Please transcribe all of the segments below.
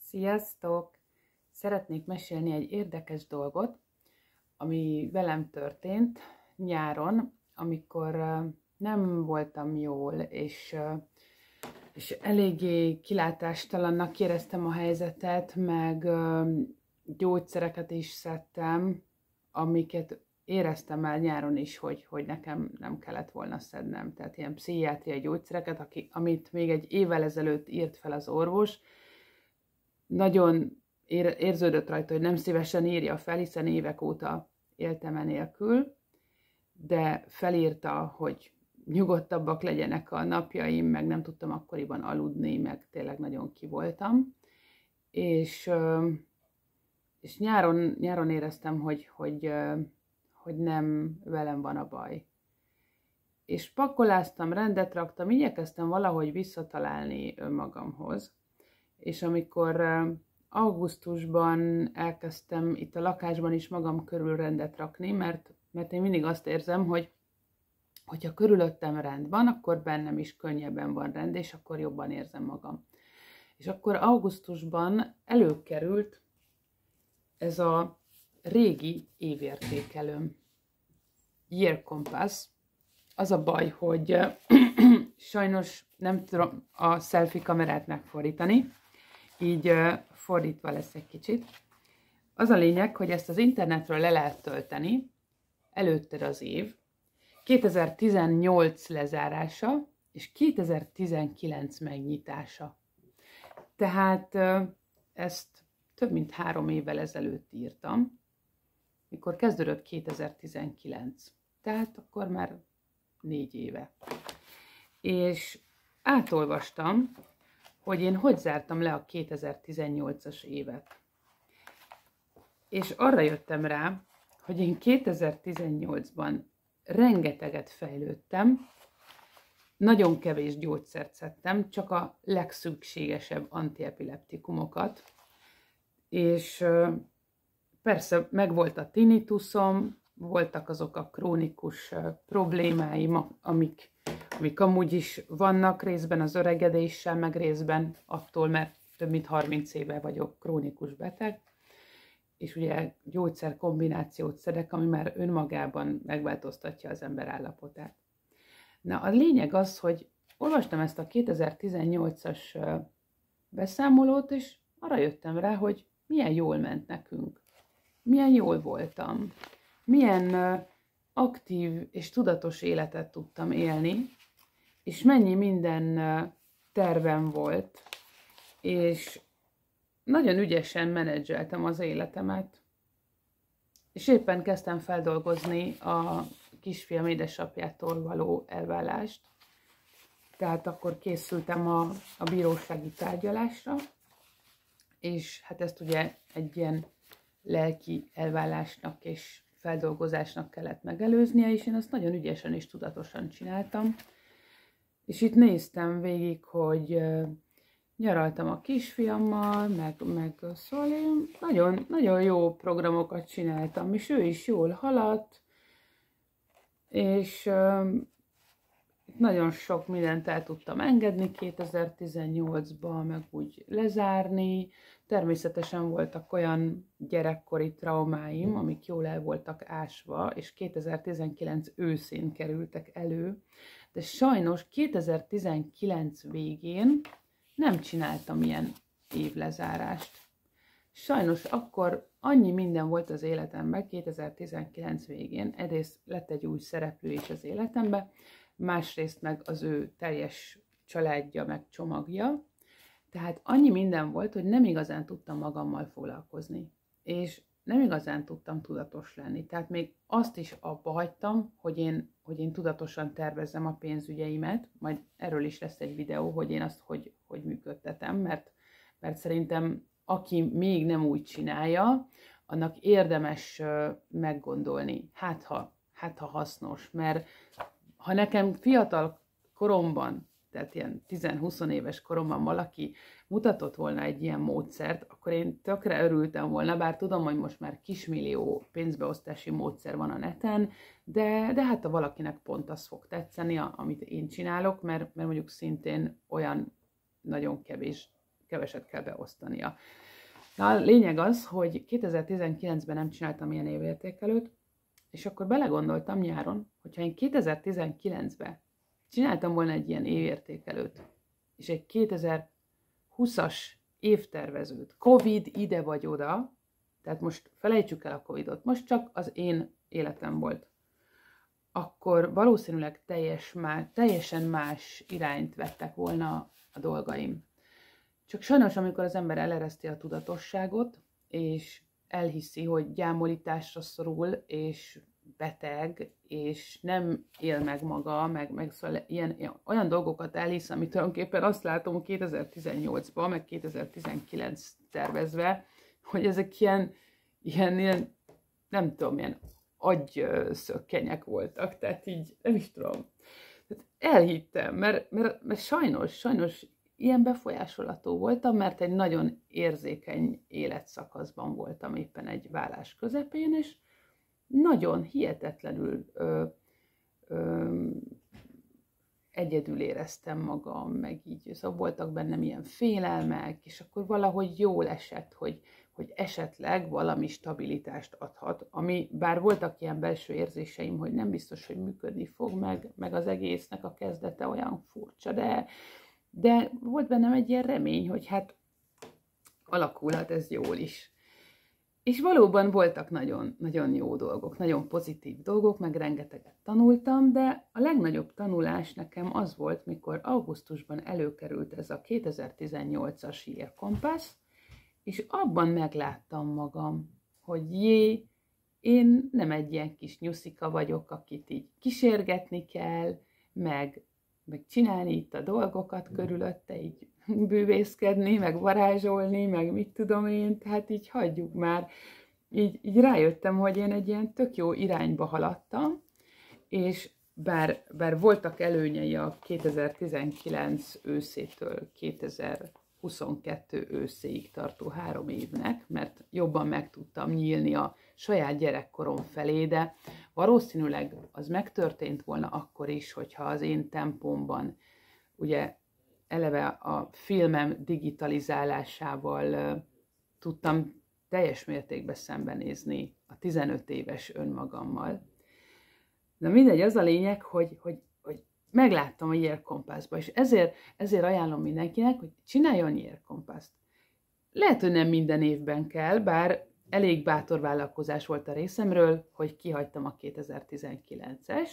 Sziasztok! Szeretnék mesélni egy érdekes dolgot, ami velem történt nyáron, amikor nem voltam jól, és eléggé kilátástalannak éreztem a helyzetet, meg gyógyszereket is szedtem, amiket éreztem már nyáron is, hogy nekem nem kellett volna szednem. Tehát ilyen pszichiátriai gyógyszereket, amit még egy évvel ezelőtt írt fel az orvos. Nagyon érződött rajta, hogy nem szívesen írja fel, hiszen évek óta éltem enélkül, de felírta, hogy nyugodtabbak legyenek a napjaim, meg nem tudtam akkoriban aludni, meg tényleg nagyon ki voltam. És nyáron éreztem, hogy nem velem van a baj. És pakkoláztam, rendet raktam, igyekeztem valahogy visszatalálni önmagamhoz. És amikor augusztusban elkezdtem itt a lakásban is magam körül rendet rakni, mert én mindig azt érzem, hogy ha körülöttem rend van, akkor bennem is könnyebben van rend, és akkor jobban érzem magam. És akkor augusztusban előkerült ez a régi évértékelőm, Year Compass. Az a baj, hogy sajnos nem tudom a selfie kamerát megfordítani, így fordítva lesz egy kicsit. Az a lényeg, hogy ezt az internetről le lehet tölteni, előtted az év, 2018 lezárása és 2019 megnyitása. Tehát ezt több mint 3 évvel ezelőtt írtam, mikor kezdődött 2019. Tehát akkor már 4 éve. És átolvastam, hogy én hogy zártam le a 2018-as évet. És arra jöttem rá, hogy én 2018-ban rengeteget fejlődtem, nagyon kevés gyógyszert szedtem, csak a legszükségesebb antiepileptikumokat, és persze megvolt a tinnituszom, voltak azok a krónikus problémáim, amik amúgy is vannak részben az öregedéssel, meg részben attól, mert több mint 30 éve vagyok krónikus beteg, és ugye gyógyszer kombinációt szedek, ami már önmagában megváltoztatja az ember állapotát. Na, a lényeg az, hogy olvastam ezt a 2018-as beszámolót, és arra jöttem rá, hogy milyen jól ment nekünk, milyen jól voltam, milyen aktív és tudatos életet tudtam élni, és mennyi minden tervem volt, és nagyon ügyesen menedzseltem az életemet. És éppen kezdtem feldolgozni a kisfiam édesapjától való elválást. Tehát akkor készültem a bírósági tárgyalásra, és hát ezt ugye egy ilyen lelki elválásnak és feldolgozásnak kellett megelőznie, és én azt nagyon ügyesen és tudatosan csináltam. És itt néztem végig, hogy nyaraltam a kisfiammal, meg szóval én nagyon jó programokat csináltam, és ő is jól haladt, és nagyon sok mindent el tudtam engedni 2018-ban, meg úgy lezárni. Természetesen voltak olyan gyerekkori traumáim, amik jól el voltak ásva, és 2019 őszén kerültek elő, de sajnos 2019 végén nem csináltam ilyen évlezárást. Sajnos akkor annyi minden volt az életemben 2019 végén, egyrészt lett egy új szereplő is az életemben, másrészt meg az ő teljes családja, meg csomagja. Tehát annyi minden volt, hogy nem igazán tudtam magammal foglalkozni. És nem igazán tudtam tudatos lenni. Tehát még azt is abba hagytam, hogy én tudatosan tervezzem a pénzügyeimet, majd erről is lesz egy videó, hogy én azt hogy működtetem, mert szerintem aki még nem úgy csinálja, annak érdemes meggondolni. Hát ha hasznos, mert ha nekem fiatal koromban, tehát ilyen 10-20 éves koromban valaki mutatott volna egy ilyen módszert, akkor én tökre örültem volna, bár tudom, hogy most már kismillió pénzbeosztási módszer van a neten, de hát ha valakinek pont az fog tetszeni, amit én csinálok, mert mondjuk szintén olyan nagyon kevés keveset kell beosztania. Na, a lényeg az, hogy 2019-ben nem csináltam ilyen évértékelőt, és akkor belegondoltam nyáron, hogyha én 2019-ben csináltam volna egy ilyen évértékelőt, és egy 2020-as évtervezőt, Covid ide vagy oda, tehát most felejtsük el a Covidot, most csak az én életem volt, akkor valószínűleg teljesen más irányt vettek volna a dolgaim. Csak sajnos, amikor az ember elereszti a tudatosságot, és elhiszi, hogy gyámolításra szorul, és beteg, és nem él meg maga, meg szóval olyan dolgokat elhisz, amit tulajdonképpen azt látom 2018-ban, meg 2019 tervezve, hogy ezek ilyen nem tudom, ilyen agyszökkenyek voltak, tehát így nem is tudom. Tehát elhittem, mert sajnos ilyen befolyásolható voltam, mert egy nagyon érzékeny életszakaszban voltam éppen egy vállás közepén, és nagyon hihetetlenül egyedül éreztem magam, meg így, szóval voltak bennem ilyen félelmek, és akkor valahogy jól esett, hogy esetleg valami stabilitást adhat, ami bár voltak ilyen belső érzéseim, hogy nem biztos, hogy működni fog, meg az egésznek a kezdete olyan furcsa, de volt bennem egy ilyen remény, hogy hát alakulhat ez jól is. És valóban voltak nagyon, nagyon jó dolgok, nagyon pozitív dolgok, meg rengeteget tanultam, de a legnagyobb tanulás nekem az volt, mikor augusztusban előkerült ez a 2018-as Year-Compass, és abban megláttam magam, hogy én nem egy ilyen kis nyuszika vagyok, akit így kísérgetni kell, meg csinálni itt a dolgokat körülötte, így bűvészkedni, meg varázsolni, meg mit tudom én, tehát így hagyjuk már. Így rájöttem, hogy én egy ilyen tök jó irányba haladtam, és bár voltak előnyei a 2019 őszétől 2022 őszéig tartó 3 évnek, mert jobban meg tudtam nyílni a saját gyerekkorom felé, de valószínűleg az megtörtént volna akkor is, hogyha az én tempómban, ugye eleve a filmem digitalizálásával tudtam teljes mértékben szembenézni a 15 éves önmagammal. De mindegy, az a lényeg, hogy megláttam a Year-Compassba, és ezért ajánlom mindenkinek, hogy csináljon Year-Compasst. Lehet, hogy nem minden évben kell, bár elég bátor vállalkozás volt a részemről, hogy kihagytam a 2019-est,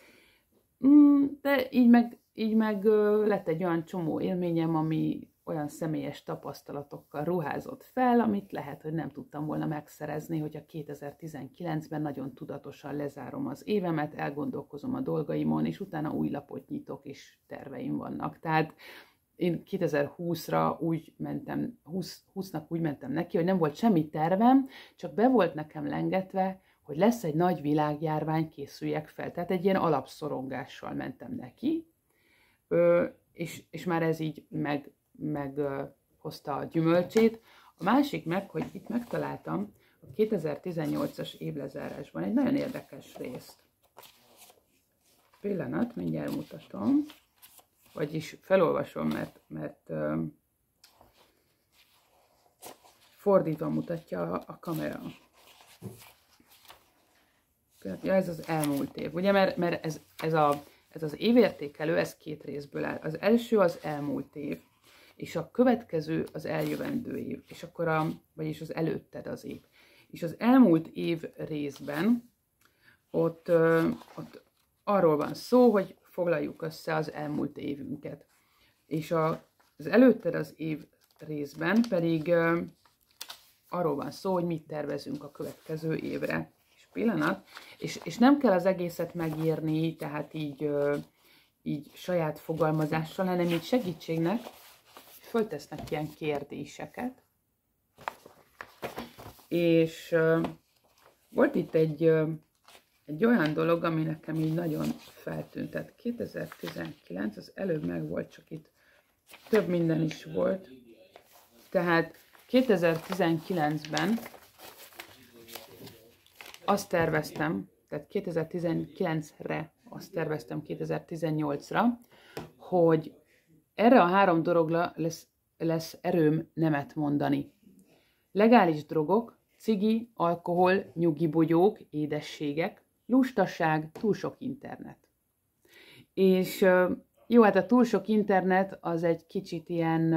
de így meg lett egy olyan csomó élményem, ami olyan személyes tapasztalatokkal ruházott fel, amit lehet, hogy nem tudtam volna megszerezni, hogy a 2019-ben nagyon tudatosan lezárom az évemet, elgondolkozom a dolgaimon, és utána új lapot nyitok, és terveim vannak. Tehát én 2020-ra úgy mentem, 20-nak úgy mentem neki, hogy nem volt semmi tervem, csak be volt nekem lengetve, hogy lesz egy nagy világjárvány, készüljek fel. Tehát egy ilyen alapszorongással mentem neki, és már ez így meghozta a gyümölcsét. A másik meg, hogy itt megtaláltam a 2018-as évlezárásban egy nagyon érdekes részt. Pillanat, mindjárt mutatom. Vagyis felolvasom, mert fordítva mutatja a kamera. Ja, ez az elmúlt év, ugye, mert ez az évértékelő, ez 2 részből áll. Az első az elmúlt év, és a következő az eljövendő év, és akkor vagyis az előtted az év. És az elmúlt év részben ott arról van szó, hogy foglaljuk össze az elmúlt évünket. És az előtted az év részben pedig arról van szó, hogy mit tervezünk a következő évre. És pillanat, és nem kell az egészet megírni, tehát így saját fogalmazással, hanem így segítségnek föltesznek ilyen kérdéseket. És volt itt egy olyan dolog, ami nekem így nagyon feltűnt. Tehát 2019, az előbb meg volt, csak itt több minden is volt. Tehát 2019-ben azt terveztem, tehát 2019-re azt terveztem 2018-ra, hogy erre a 3 dologra lesz lesz erőm nemet mondani. Legális drogok, cigi, alkohol, nyugibogyók, édességek, lustaság, túl sok internet. És jó, hát a túl sok internet az egy kicsit ilyen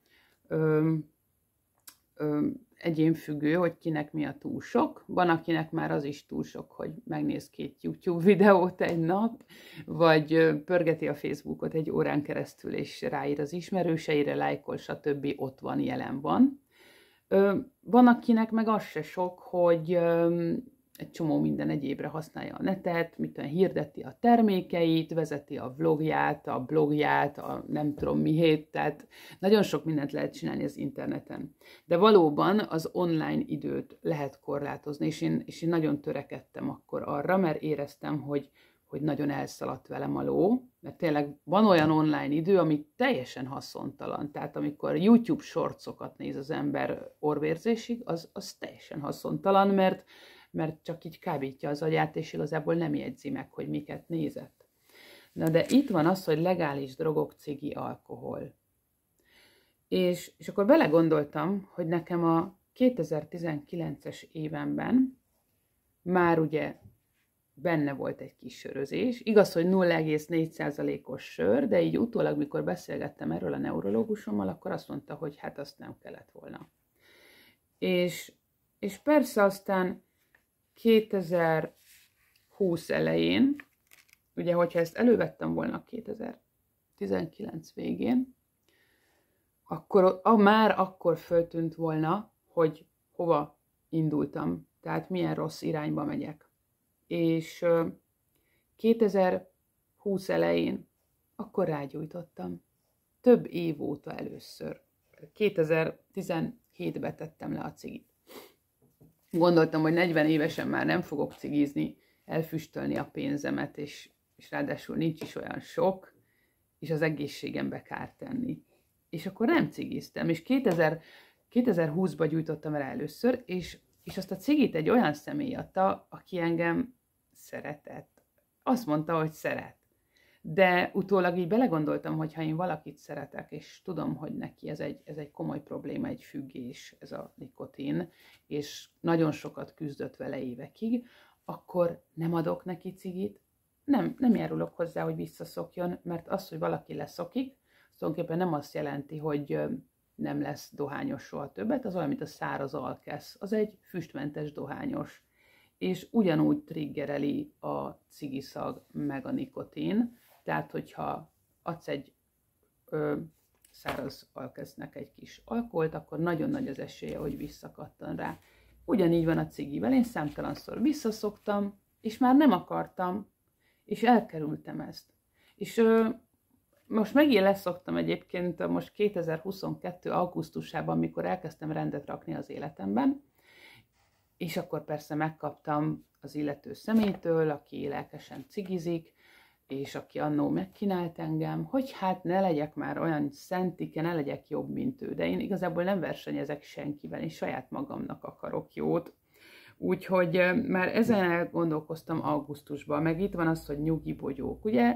egyénfüggő, hogy kinek mi a túl sok. Van, akinek már az is túl sok, hogy megnéz 2 YouTube videót egy nap, vagy pörgeti a Facebookot egy órán keresztül, és ráír az ismerőseire, lájkol, stb. Ott van, jelen van. Van, akinek meg az se sok, hogy egy csomó minden egyébre használja a netet, hirdeti a termékeit, vezeti a vlogját, a blogját, a nem tudom mihét, tehát nagyon sok mindent lehet csinálni az interneten. De valóban az online időt lehet korlátozni, és én nagyon törekedtem akkor arra, mert éreztem, hogy nagyon elszaladt velem a ló, mert tényleg van olyan online idő, ami teljesen haszontalan. Tehát amikor YouTube shortsokat néz az ember orvérzésig, az teljesen haszontalan, mert csak így kábítja az agyát, és igazából nem jegyzi meg, hogy miket nézett. Na de itt van az, hogy legális drogok, cigi, alkohol. És akkor belegondoltam, hogy nekem a 2019-es évemben már ugye benne volt egy kis sörözés. Igaz, hogy 0,4%-os sör, de így utólag, mikor beszélgettem erről a neurológusommal, akkor azt mondta, hogy hát azt nem kellett volna. És persze aztán 2020 elején, ugye, hogyha ezt elővettem volna 2019 végén, akkor már akkor föltűnt volna, hogy hova indultam, tehát milyen rossz irányba megyek. És 2020 elején akkor rágyújtottam. Több év óta először. 2017-ben tettem le a cigit. Gondoltam, hogy 40 évesen már nem fogok cigizni, elfüstölni a pénzemet, és ráadásul nincs is olyan sok, és az egészségembe kárt tenni. És akkor nem cigiztem, és 2020-ban gyújtottam el először, és azt a cigit egy olyan személy adta, aki engem szeretett. Azt mondta, hogy szeret. De utólag így belegondoltam, hogy ha én valakit szeretek, és tudom, hogy neki ez egy komoly probléma, egy függés, ez a nikotin, és nagyon sokat küzdött vele évekig, akkor nem adok neki cigit, nem járulok hozzá, hogy visszaszokjon, mert az, hogy valaki leszokik, az tulajdonképpen nem azt jelenti, hogy nem lesz dohányos soha többet, az olyan, mint a száraz alkesz, az egy füstmentes dohányos. És ugyanúgy triggereli a cigiszag meg a nikotin, tehát hogyha adsz egy száraz alkesznek egy kis alkoholt, akkor nagyon nagy az esélye, hogy visszakattan rá. Ugyanígy van a cigivel, én számtalanszor visszaszoktam, és már nem akartam, és elkerültem ezt. És most megint leszoktam egyébként most 2022. augusztusában, mikor elkezdtem rendet rakni az életemben, és akkor persze megkaptam az illető személytől, aki lelkesen cigizik, és aki annó megkínált engem, hogy hát ne legyek már olyan szentike, ne legyek jobb, mint ő. De én igazából nem versenyezek senkivel, én saját magamnak akarok jót. Úgyhogy már ezen elgondolkoztam augusztusban, meg itt van az, hogy nyugibogyók. Ugye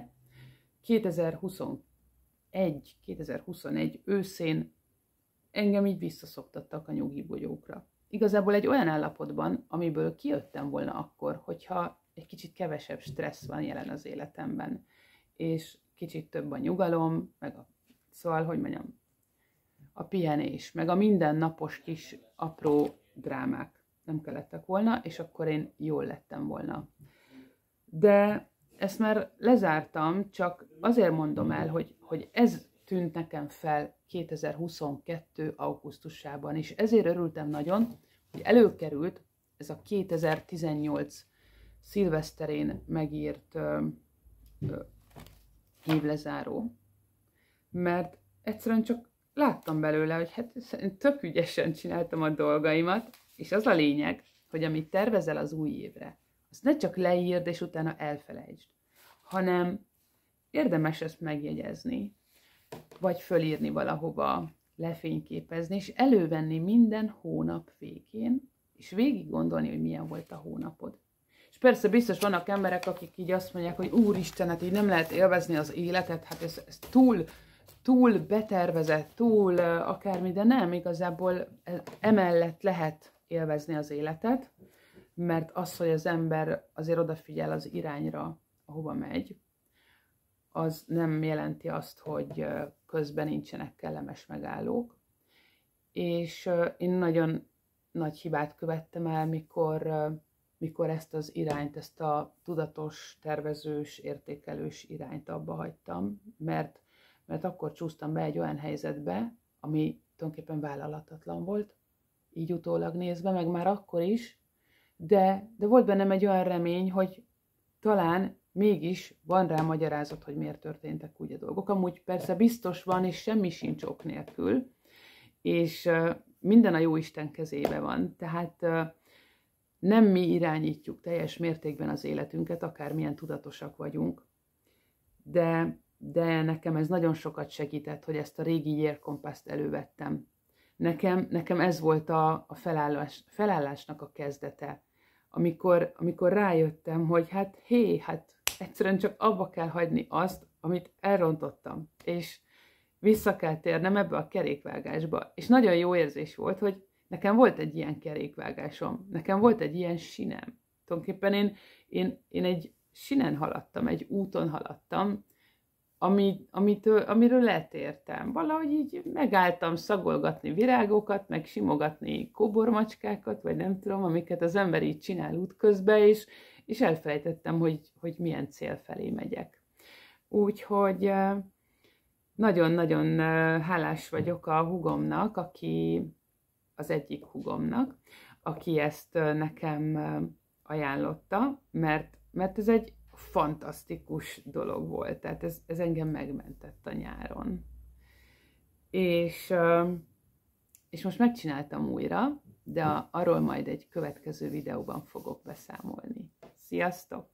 2021 őszén engem így visszaszoktattak a nyugibogyókra. Igazából egy olyan állapotban, amiből kijöttem volna akkor, hogyha egy kicsit kevesebb stressz van jelen az életemben, és kicsit több a nyugalom, meg szóval, hogy mondjam, a pihenés, meg a mindennapos kis apró drámák nem kellettek volna, és akkor én jól lettem volna. De ezt már lezártam, csak azért mondom el, hogy ez tűnt nekem fel 2022. augusztusában, és ezért örültem nagyon, hogy előkerült ez a 2018 szilveszterén megírt évlezáró, mert egyszerűen csak láttam belőle, hogy hát tök ügyesen csináltam a dolgaimat, és az a lényeg, hogy amit tervezel az új évre, azt ne csak leírd, és utána elfelejtsd, hanem érdemes ezt megjegyezni, vagy fölírni valahova, lefényképezni, és elővenni minden hónap végén, és végig gondolni, hogy milyen volt a hónapod. És persze biztos vannak emberek, akik így azt mondják, hogy úristen, hát így nem lehet élvezni az életet, hát ez túl betervezett, túl akármi, de nem, igazából emellett lehet élvezni az életet, mert az, hogy az ember azért odafigyel az irányra, ahova megy, az nem jelenti azt, hogy közben nincsenek kellemes megállók. És én nagyon nagy hibát követtem el, mikor ezt az irányt, ezt a tudatos, tervezős, értékelős irányt abba hagytam, mert akkor csúsztam be egy olyan helyzetbe, ami tulajdonképpen vállalhatatlan volt, így utólag nézve, meg már akkor is, de volt bennem egy olyan remény, hogy talán mégis van rá magyarázat, hogy miért történtek úgy a dolgok. Amúgy persze biztos van, és semmi sincs ok nélkül, és minden a Jóisten kezébe van, tehát nem mi irányítjuk teljes mértékben az életünket, akármilyen tudatosak vagyunk, de nekem ez nagyon sokat segített, hogy ezt a régi jérkompászt elővettem. Nekem ez volt a felállásnak a kezdete, amikor rájöttem, hogy hát egyszerűen csak abba kell hagyni azt, amit elrontottam, és vissza kell térnem ebbe a kerékvágásba. És nagyon jó érzés volt, hogy nekem volt egy ilyen kerékvágásom, nekem volt egy ilyen sinem. Tulajdonképpen én egy sinen haladtam, egy úton haladtam, amiről letértem. Valahogy így megálltam szagolgatni virágokat, meg simogatni kóbormacskákat, vagy nem tudom, amiket az ember így csinál útközben, és elfelejtettem, hogy milyen cél felé megyek. Úgyhogy nagyon-nagyon hálás vagyok a húgomnak, az egyik húgomnak, aki ezt nekem ajánlotta, mert ez egy fantasztikus dolog volt, tehát ez engem megmentett a nyáron. És most megcsináltam újra, de arról majd egy következő videóban fogok beszámolni. Sziasztok!